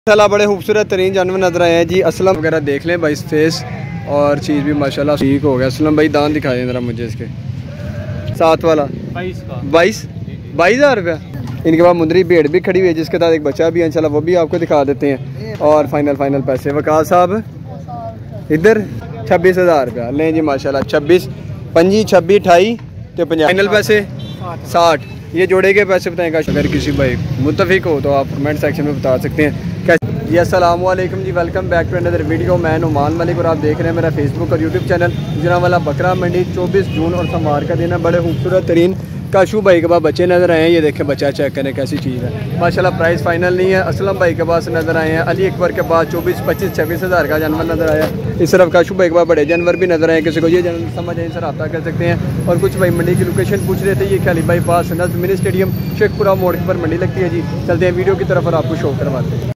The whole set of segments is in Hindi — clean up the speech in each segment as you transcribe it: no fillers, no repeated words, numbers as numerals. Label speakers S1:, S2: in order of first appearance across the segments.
S1: माशाल्लाह बड़े खूबसूरत तरीन जानवर नजर आए हैं जी। असलम वगैरह देख लें भाई फेस और चीज़ भी माशाल्लाह ठीक हो गया। असलम भाई दान दिखाए ज़रा मुझे इसके साथ वाला 22,000 रुपया। इनके पास मुंदरी भेड़ भी खड़ी हुई है जिसके साथ एक बच्चा भी है, इंशाल्लाह वो भी आपको दिखा देते हैं। और फाइनल पैसे वकास साहब इधर 26,000 रुपया लें जी माशाल्लाह। 26 25 26 28 तो 50 फाइनल पैसे 60। ये जोड़े के पैसे बताएंगे। अगर किसी भाई मुत्तफिक हो तो आप कमेंट सेक्शन में बता सकते हैं। जी अस्सलाम वालेकुम जी, welcome back to another video. मैं नुमान मलिक और आप देख रहे हैं मेरा फेसबुक और यूट्यूब चैनल। गुजरांवाला बकरा मंडी 24 जून और सोमवार का दिन है। बड़े खूबसूरत तरीन काशू भाई के पास बच्चे नज़र आए हैं। ये देखें बच्चा चेक करें कैसी चीज़ है माशाल्लाह। प्राइस फाइनल नहीं है। असलम भाई के पास नज़र आए हैं। अली अकबर के पास 24 25 26,000 का जानवर नज़र आया। इस तरफ काशू भाई के पास बड़े जानवर भी नज़र आए। किसी को ये जानवर समझ आए इनसे रब्ता कर सकते हैं। और कुछ भाई मंडी की लोकेशन पूछ रहे थे। ये खाली बाई पास नज़र मिनी स्टेडियम शेखपुरा मोड़ पर मंडी लगती है जी। चलते हैं वीडियो की तरफ और आपको शो करवाते हैं।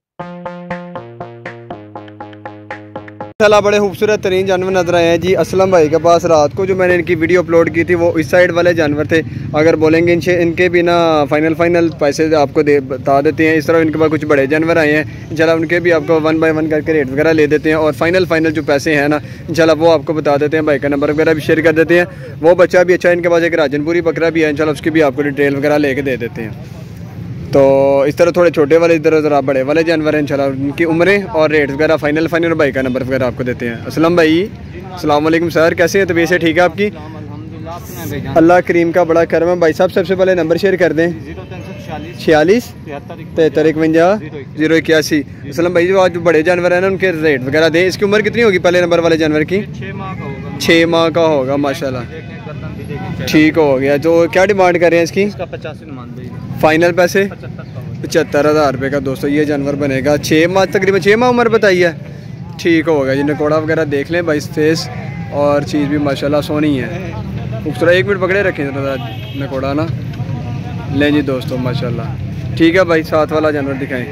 S1: बड़े खूबसूरत तरीन जानवर नजर आए हैं जी। असलम भाई के पास रात को जो मैंने इनकी वीडियो अपलोड की थी वो इस साइड वाले जानवर थे। अगर बोलेंगे इनके भी ना फाइनल पैसे आपको बता देते हैं। इस तरह इनके पास कुछ बड़े जानवर आए हैं, इंशाल्लाह उनके भी आपको 1 बाय 1 करके रेट वगैरह ले देते हैं। और फाइनल जो पैसे हैं ना इंशाल्लाह वो आपको बता देते हैं। भाई का नंबर वगैरह भी शेयर कर देते हैं। वो बच्चा भी अच्छा है, इनके पास एक राजनपुरी बकरा भी है, इंशाल्लाह उसकी भी आपको डिटेल वगैरह लेके दे देते हैं। तो इस तरह थोड़े छोटे वाले इधर उधर बड़े वाले जानवर हैं इंशाल्लाह उनकी उम्रें और रेट वगैरह फाइनल और भाई का नंबर वगैरह आपको देते हैं। अस्सलाम भाई, अस्सलाम वालेकुम सर, कैसे हैं? तबीयत से ठीक है आपकी? अल्लाह करीम का बड़ा करम है। भाई साहब सबसे पहले नंबर शेयर कर दें। 46 73 51 081। अस्सलाम भाई जो आज बड़े जानवर हैं ना उनके रेट वगैरह दें। इसकी उम्र कितनी होगी पहले नंबर वाले जानवर की? 6 माह का होगा माशाल्लाह। ठीक हो गया। तो क्या डिमांड कर रहे हैं इसकी? फाइनल पैसे 75,000 रुपये का दोस्तों ये जानवर बनेगा। 6 माह तकरीबन 6 माह उम्र बताई है। ठीक हो गया जी। नकोड़ा वगैरह देख लें भाई फेस और चीज़ भी माशाल्लाह सोनी है खूबसूरत। 1 मिनट पकड़े रखें ज़रा नकोड़ा ना। लें जी दोस्तों माशाल्लाह ठीक है भाई। साथ वाला जानवर दिखाएं।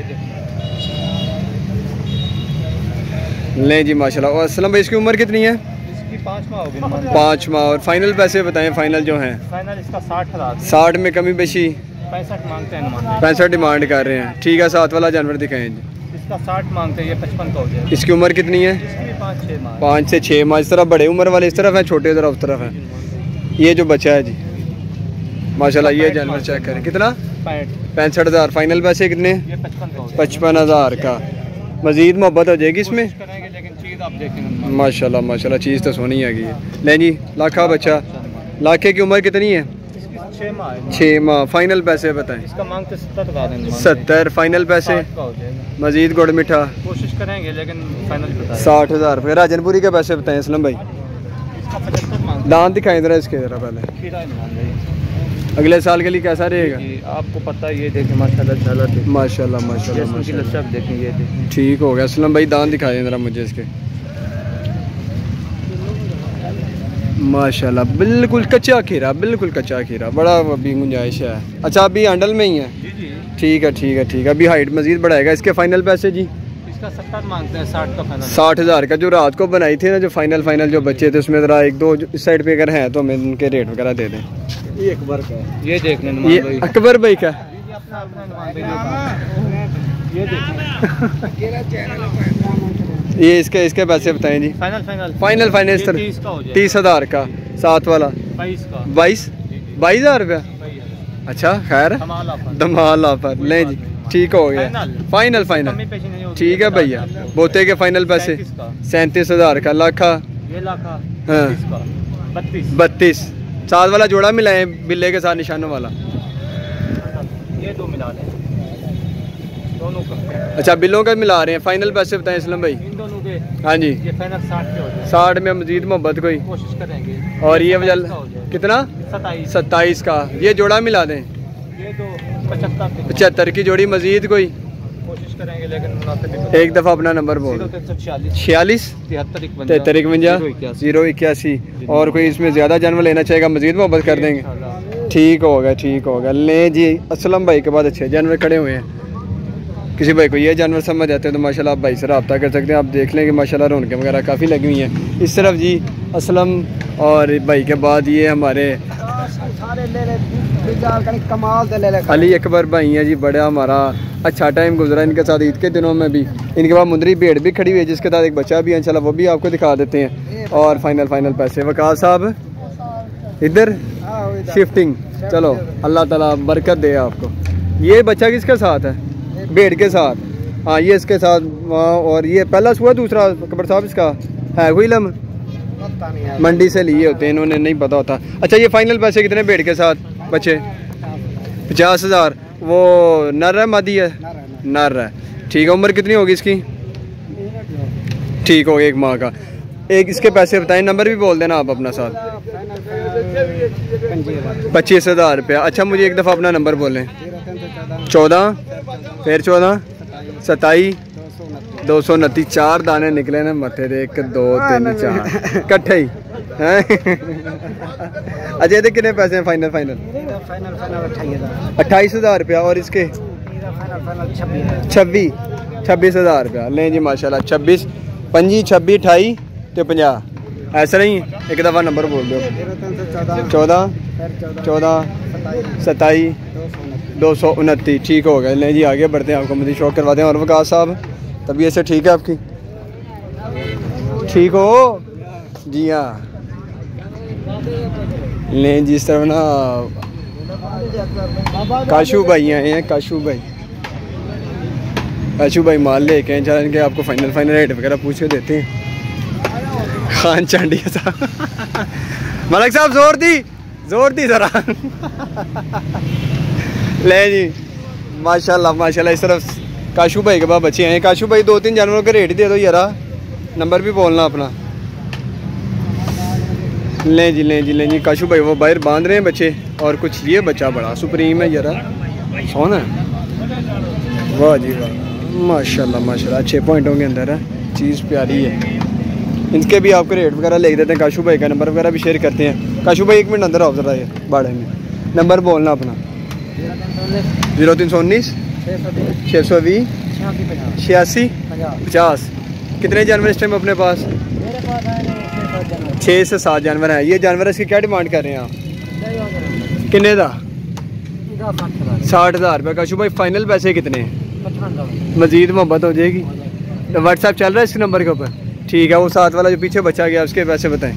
S1: लें जी माशाल्लाह। और असलम भाई इसकी उम्र कितनी है?
S2: 5 माह होगी।
S1: 5 माह। और फाइनल पैसे बताएं फाइनल जो हैं?
S2: फाइनल इसका 60,000।
S1: 60 में कमी बेशी
S2: 65 मांगते हैं।
S1: 65 डिमांड कर रहे हैं। ठीक है। साथ वाला जानवर दिखाएं जी।
S2: इसका 60 मांगते हैं, ये 55 का हो जाएगा।
S1: इसकी उम्र कितनी है?
S2: इसकी भी 5-6 माह।
S1: 5 से 6 माह। इस तरफ बड़े उम्र वाले इस तरफ हैं, छोटे इधर उस तरफ हैं। ये जो बच्चा है जी माशाल्लाह ये जानवर चेक करें। कितना? 65,000। फाइनल पैसे कितने? 55,000 का। मजीद मोहब्बत हो जाएगी इसमें माशाल्लाह। चीज़ तो सोनी है। नहीं जी लाखा बच्चा। लाखे की उम्र कितनी है? 6 माह। फाइनल पैसे बताएं।
S2: इसका मांगते
S1: 70। फाइनल पैसे मजीद गुड़ मीठा
S2: कोशिश करेंगे लेकिन फाइनल
S1: 60,000 रुपये। राजनपुरी के पैसे बताएं असलम भाई। दांत दिखाएं जरा इसके जरा पहले। अगले साल के लिए कैसा रहेगा
S2: आपको पता है? ये देखें माशाल्लाह
S1: माशाल्लाह
S2: देखें ये देखें।
S1: ठीक हो गया। असलम भाई दांत दिखाएं जरा मुझे इसके माशाल्लाह। बिल्कुल कच्चा खीरा बड़ा अभी गुंजाइश है। अच्छा अभी हैंडल में ही है। ठीक है। अभी हाइट मजीद बढ़ाएगा। इसके फाइनल पैसे जी?
S2: इसका 70 मांगते हैं। 60 का फाइनल।
S1: 60,000 का। जो रात को बनाई थी ना जो फाइनल जो बच्चे थे उसमें ज़रा 1-2 इस साइड पे अगर हैं तो हमें उनके रेट वगैरह दे दें।
S2: ये अकबर का है। ये देख लें।
S1: ये अकबर भाई का। ये इसके पैसे बताएं जी। फाइनल 30,000 का। साथ वाला 22,000 रुपया। अच्छा खैर धमाल ऑफर। लें जी ठीक हो गया। फाइनल ठीक है भैया। बोते के फाइनल पैसे 37,000 का। लाखा 32। साथ वाला जोड़ा मिलाए बिल्ले के साथ निशानों वाला।
S2: ये 2 मिला लें दोनों का।
S1: अच्छा बिलों का मिला रहे हैं। फाइनल पैसे बताएं इस्लाम भाई।
S2: इन दोनों के
S1: हाँ जी।
S2: ये फाइनल 60 के हो जाए।
S1: 60 में मजीद मोहब्बत कोई
S2: कोशिश करेंगे।
S1: और ये वजह कितना? 27 का। ये जोड़ा मिला दें।
S2: ये तो
S1: 75 की जोड़ी। मजीद कोई
S2: कोशिश करेंगे लेकिन
S1: एक दफ़ा अपना नंबर बोल। 46 73 51 081। और कोई इसमें ज़्यादा जानवर लेना चाहेगा मजीद मोहब्बत कर देंगे। ठीक हो गया। ले जी असलम भाई के बाद अच्छे जानवर खड़े हुए हैं। किसी भाई को ये जानवर समझ आते हैं तो माशाल्लाह आप भाई से रब्ता कर सकते हैं। आप देख लें कि माशाल्लाह रौनकें वगैरह काफ़ी लगी हुई हैं इस तरफ जी। असलम और भाई के बाद ये हमारे
S3: कमाल दे ले
S1: अली अकबर भाई हैं जी, बड़ा हमारा अच्छा टाइम गुजरा इनके साथ ईद के दिनों में भी। इनके बाद मुंदरी भेड़ भी खड़ी हुई है जिसके साथ एक बच्चा भी है, इंशाल्लाह वो भी आपको दिखा देते हैं। और फाइनल पैसे वकास साहब इधर शिफ्टिंग, चलो अल्लाह ताला बरकत दे आपको। ये बच्चा किसके साथ है? भेड़ के साथ, हाँ ये इसके साथ। और ये पहला हुआ, दूसरा अकबर साहब इसका है कोई लम मंडी से लिए होते हैं, इन्होंने नहीं पता होता। अच्छा ये फाइनल पैसे कितने भेड़ के साथ बच्चे? 50,000। वो नर है मादी है? नर है, ठीक है। उम्र कितनी होगी इसकी? ठीक होगी 1 माह का। एक इसके पैसे बताएं, नंबर भी बोल देना आप अपना साथ। 25,000 रुपया। अच्छा मुझे एक दफ़ा अपना नंबर बोलें। 14 फिर 14 27 229। 4 दाने निकले ना मथे दे, 1 2 3 4 कट्ठे ही हैं। अच्छा ये कितने पैसे हैं फाइनल? 28,000 रुपया। और इसके 26,000 रुपया। लें जी माशाल्लाह। 26 25 26 28 तो 50 ऐसा नहीं। एक दफ़ा नंबर बोल दो। 14 27 229। ठीक हो गया। लें जी आगे बढ़ते हैं, आपको मज़ीद शौक करवाते हैं। और वकास साहब तबीयत से ठीक है आपकी? ठीक हो जी? हाँ लें जी। इस तरफ ना काशू भाई आए हैं, काशू भाई माल लेके हैं। चल इनके आपको फाइनल रेट वगैरह पूछ के देते हैं। खान चांडिया साहब मलिक साहब जोर दी ज़रा। ले जी माशाल्लाह। इस तरफ काशू भाई के पास बच्चे हैं। काशू भाई 2-3 जानवरों के रेट ही दे दो यारा, नंबर भी बोलना अपना। लें जी काशू भाई वो बाहर बांध रहे हैं बच्चे। और कुछ ये बच्चा बड़ा सुप्रीम है यारा, सोना है। वाह जी वाह, माशाल्लाह। अच्छे पॉइंटों के अंदर है, चीज़ प्यारी है। इनके भी आपको रेट वगैरह लिख देते हैं। काशू भाई का नंबर वगैरह भी शेयर करते हैं। काशू भाई 1 मिनट अंदर आओ जरा, ये बाड़े में नंबर बोलना अपना। 0319 620 86 50। कितने जानवर इस टाइम अपने पास? 6 से 7 जानवर हैं। ये जानवर इसकी क्या डिमांड कर रहे हैं आप? कितने का? 60,000 रुपये। काशू भाई फाइनल पैसे कितने हैं? मज़ीद मोहब्बत हो जाएगी। तो व्हाट्सएप चल रहा है इस नंबर के ऊपर? ठीक है। वो 7 वाला जो पीछे बचा गया उसके पैसे बताएं।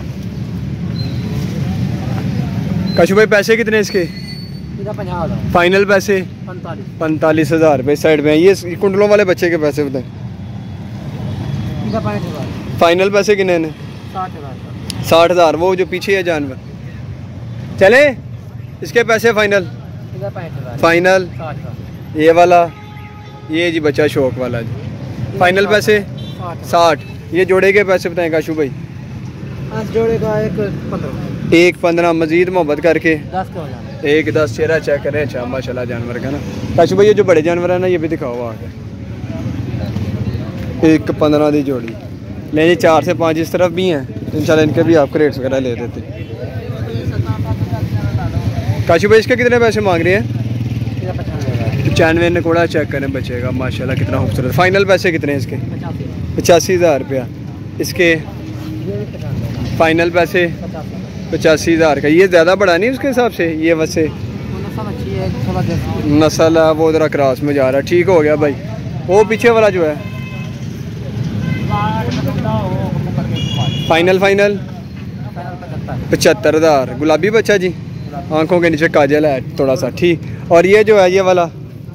S1: काशू भाई पैसे कितने इसके? फाइनल पैसे 45,000 रुपये साइड में। ये कुंडलों वाले बच्चे के पैसे बताएं। फाइनल पैसे कितने ने? 60,000। वो जो पीछे है जानवर, चले इसके पैसे फाइनल ये वाला, ये जी बच्चा शौक वाला जी, फाइनल पैसे 60। ये जोड़े के पैसे बताएं काशू भाई?
S3: जोड़े का
S1: 1.15 मजीद मोहब्बत करके 1.10। चेहरा चेक करें। अच्छा माशाल्लाह जानवर का ना। काशू भाई ये जो बड़े जानवर है ना ये भी दिखाओ आगे। 1.15 की जोड़ी। लें जी 4 से 5 इस तरफ भी हैं, तो इंशाल्लाह इनके भी आपको रेट्स वगैरह ले देते। काशू भाई इसके कितने पैसे मांग रहे हैं? 95 नकोड़ा चेक करें बच्चे का, माशाल्लाह कितना खूबसूरत। फाइनल पैसे कितने हैं इसके? 85,000 रुपया। इसके फाइनल पैसे 85,000 का। ये ज़्यादा बड़ा नहीं उसके हिसाब से, ये वैसे नस्ल है वो ज़रा क्रॉस में जा रहा है। ठीक हो गया भाई। वो पीछे वाला जो है फाइनल 75,000। गुलाबी बच्चा जी, आंखों के नीचे काजल है थोड़ा सा, ठीक। और ये जो है ये वाला,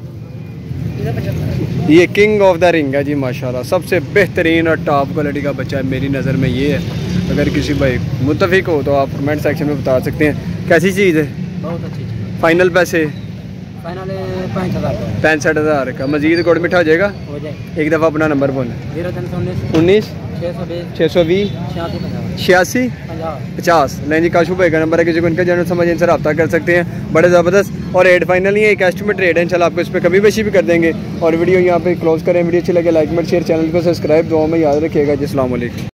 S1: ये किंग ऑफ द रिंग है जी माशाल्लाह। सबसे बेहतरीन और टॉप क्वालिटी का बच्चा है मेरी नज़र में ये है। अगर किसी भाई मुत्तफिक हो तो आप कमेंट सेक्शन में बता सकते हैं। कैसी चीज़ है?
S3: बहुत अच्छी चीज़।
S1: फाइनल पैसे?
S3: फाइनल 65,000
S1: का। मजीद गुड़ मिठा हो जाएगा?
S3: हो जाए।
S1: एक दफ़ा अपना नंबर बोलें।
S3: 19
S1: 620 86 50। लें जी काशू भाई का नंबर है, किसी को इनका जनरल समझ इनसे रब्ता कर सकते हैं। बड़े ज़बरदस्त और रेट फाइनल नहीं है, एक एस्टिमेट रेट है। इंशाल्लाह आपको इस पर कभी बेशी भी कर देंगे। और वीडियो यहाँ पे क्लोज करें। वीडियो अच्छी लगे लाइक कमेंट शेयर, चैनल को सब्सक्राइब, दुआ में याद रखिएगा जी। अस्सलाम वालेकुम।